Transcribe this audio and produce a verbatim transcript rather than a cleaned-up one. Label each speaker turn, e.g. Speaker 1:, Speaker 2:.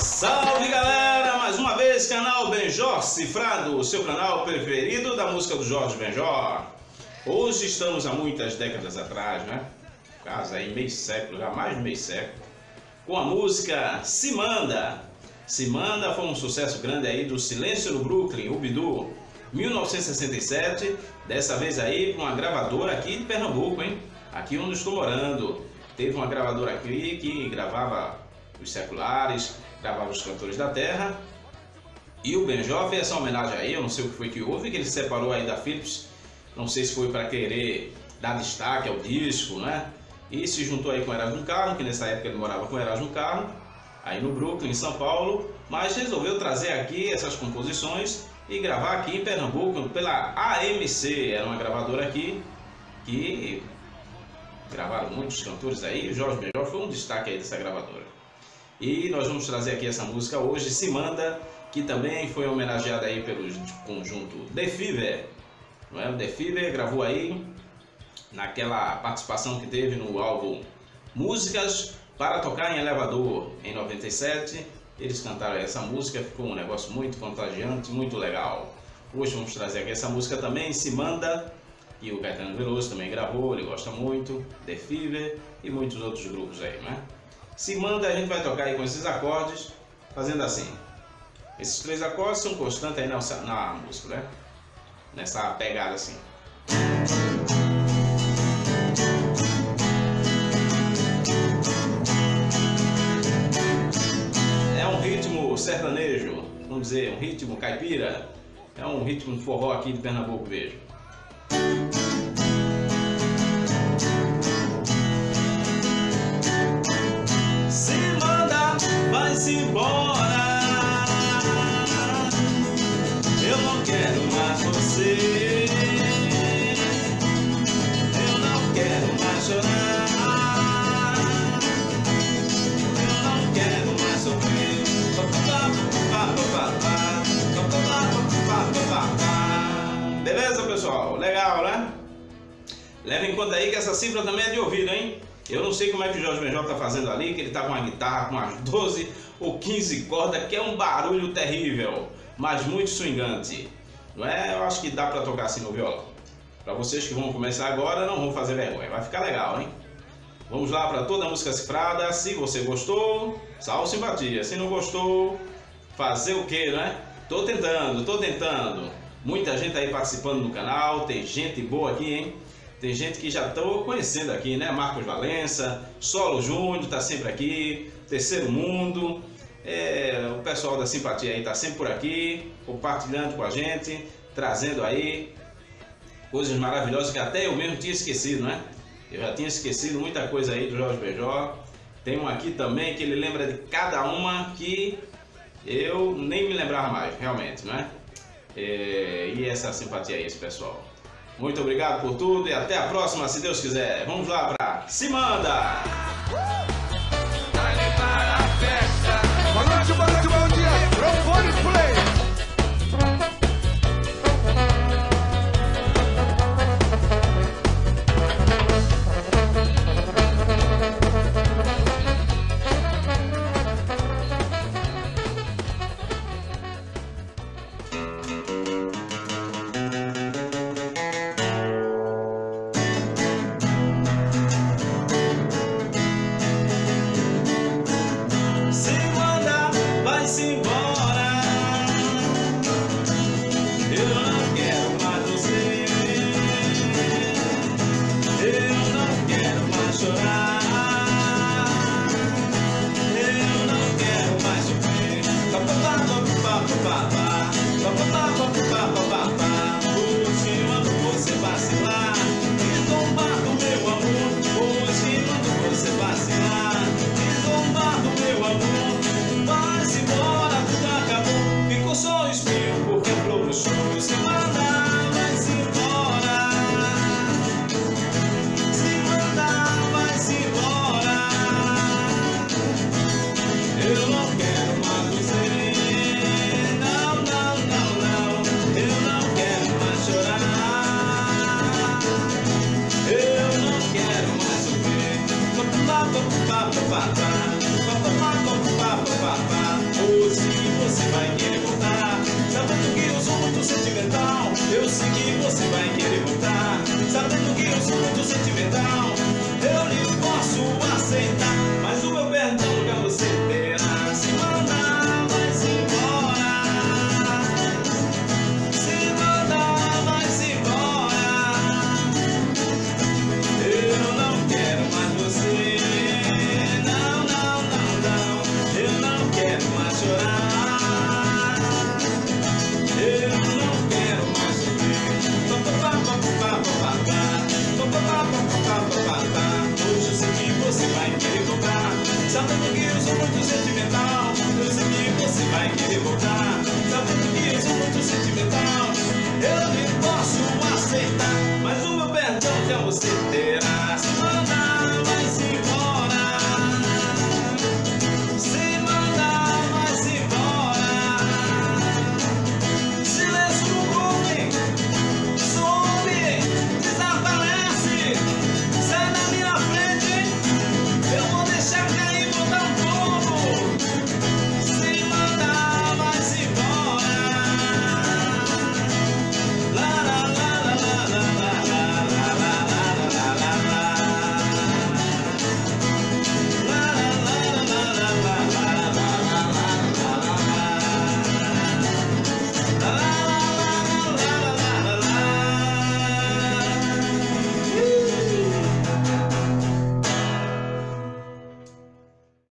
Speaker 1: Salve galera, mais uma vez canal Benjor Cifrado, o seu canal preferido da música do Jorge Benjor. Hoje estamos há muitas décadas atrás, né? Quase aí meio século, já mais de meio século, com a música Se Manda. Se Manda foi um sucesso grande aí do Silêncio no Brooklyn, o Bidu, mil novecentos e sessenta e sete, dessa vez aí para uma gravadora aqui de Pernambuco, hein? Aqui onde estou morando. Teve uma gravadora aqui que gravava os seculares, gravava os cantores da terra. E o Benjor fez essa homenagem aí, eu não sei o que foi que houve, que ele se separou aí da Philips. Não sei se foi para querer dar destaque ao disco, né? E se juntou aí com o Erasmo Carlos, que nessa época ele morava com o Erasmo Carlos, aí no Brooklyn, em São Paulo. Mas resolveu trazer aqui essas composições e gravar aqui em Pernambuco pela A M C, era uma gravadora aqui que gravaram muitos cantores aí. O Jorge Benjor foi um destaque aí dessa gravadora. E nós vamos trazer aqui essa música hoje, Se Manda, que também foi homenageada aí pelo conjunto The Fever, não é? O The Fever gravou aí naquela participação que teve no álbum Músicas para Tocar em Elevador, em noventa e sete. Eles cantaram essa música, ficou um negócio muito contagiante, muito legal. Hoje vamos trazer aqui essa música também, Se Manda, e o Caetano Veloso também gravou, ele gosta muito, The Fever e muitos outros grupos aí, né? Se Manda, a gente vai tocar aí com esses acordes, fazendo assim. Esses três acordes são constantes aí na, na música, né? Nessa pegada assim. É um ritmo sertanejo, vamos dizer, um ritmo caipira. É um ritmo de forró aqui de Pernambuco, vejo. Vai-se embora, eu não quero mais você, eu não quero mais chorar, eu não quero mais sofrer. Beleza, pessoal? Legal, né? Leva em conta aí que essa cifra também é de ouvido, hein? Eu não sei como é que o Jorge Benjor está fazendo ali, que ele está com uma guitarra com umas doze ou quinze cordas, que é um barulho terrível, mas muito swingante. Não é? Eu acho que dá para tocar assim no violão. Para vocês que vão começar agora, não vão fazer vergonha, vai ficar legal, hein? Vamos lá para toda a música cifrada. Se você gostou, salve simpatia. Se não gostou, fazer o que, né? Tô tentando, tô tentando. Muita gente aí participando no canal, tem gente boa aqui, hein? Tem gente que já estou conhecendo aqui, né? Marcos Valença, Solo Júnior está sempre aqui, Terceiro Mundo, é, o pessoal da simpatia aí está sempre por aqui, compartilhando com a gente, trazendo aí coisas maravilhosas que até eu mesmo tinha esquecido, né? Eu já tinha esquecido muita coisa aí do Jorge Benjor. Tem um aqui também que ele lembra de cada uma que eu nem me lembrava mais, realmente, né? É, e essa simpatia aí, esse pessoal. Muito obrigado por tudo e até a próxima, se Deus quiser. Vamos lá pra Se Manda!
Speaker 2: Boa noite, boa noite, bom dia. Microfone play.
Speaker 1: Eu não quero mais você, não. vai querer voltar, sabendo que eu sou muito sentimental. Eu lhe posso aceitar, mas o meu perdão nunca você terá. Se mandar, vai-se embora. Se mandar, vai-se embora. Eu não quero mais você. Não, não, não, não. Eu não quero mais chorar. Eu não quero mais sofrer. Hoje eu sei que você vai querer voltar, sabendo que eu sou muito sentimental. Eu sei que você vai querer voltar, sabendo que eu sou muito sentimental. Eu nem posso aceitar, mas o meu perdão já você tem.